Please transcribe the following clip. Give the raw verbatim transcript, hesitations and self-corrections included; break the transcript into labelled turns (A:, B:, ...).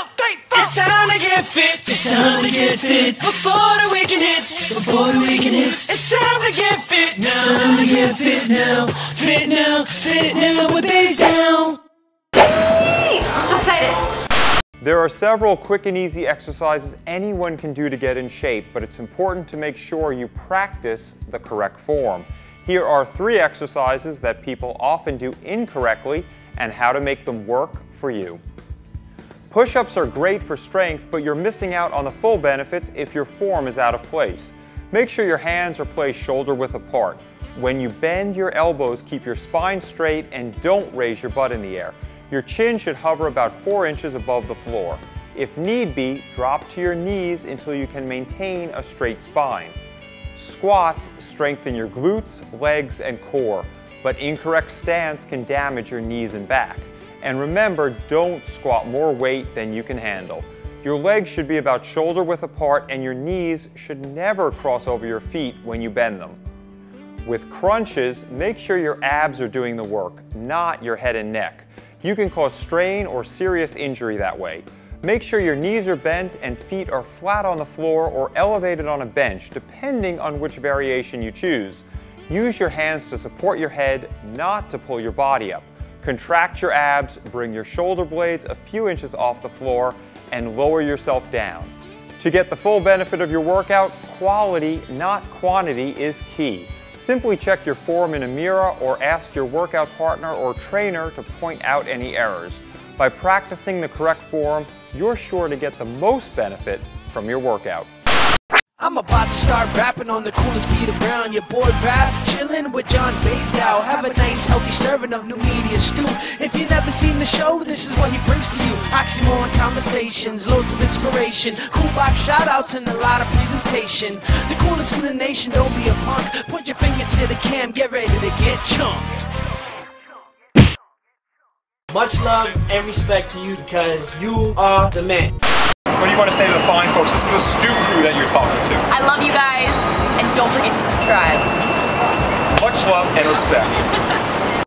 A: three, four. It's time to get fit. It's time to get fit. Before the weekend hits. Before the weekend hits. It's time to get fit now. It's time to get fit now. Fit now. Fit now with Basedow.
B: I'm so excited.
C: There are several quick and easy exercises anyone can do to get in shape, but it's important to make sure you practice the correct form. Here are three exercises that people often do incorrectly and how to make them work for you. Push-ups are great for strength, but you're missing out on the full benefits if your form is out of place. Make sure your hands are placed shoulder width apart. When you bend your elbows, keep your spine straight and don't raise your butt in the air. Your chin should hover about four inches above the floor. If need be, drop to your knees until you can maintain a straight spine. Squats strengthen your glutes, legs, and core, but incorrect stance can damage your knees and back. And remember, don't squat more weight than you can handle. Your legs should be about shoulder width apart and your knees should never cross over your feet when you bend them. With crunches, make sure your abs are doing the work, not your head and neck. You can cause strain or serious injury that way. Make sure your knees are bent and feet are flat on the floor or elevated on a bench, depending on which variation you choose. Use your hands to support your head, not to pull your body up. Contract your abs, bring your shoulder blades a few inches off the floor, and lower yourself down. To get the full benefit of your workout, quality, not quantity, is key. Simply check your form in a mirror or ask your workout partner or trainer to point out any errors. By practicing the correct form, you're sure to get the most benefit from your workout.
A: I'm about to start rapping on the coolest beat around. Your boy Rap, chillin' with John Basedow. Have a nice healthy serving of new media stew. If you've never seen the show, this is what he brings to you. Oxymoron conversations, loads of inspiration, cool box shout outs and a lot of presentation. The coolest in the nation, don't be a punk. Put your finger to the cam, get ready to get chunked. Much love and respect to you because you are the man.
C: What do you want to say to the fine folks? This is the stew crew that you're talking to.
B: I love you guys, and don't forget to subscribe.
C: Much love and respect.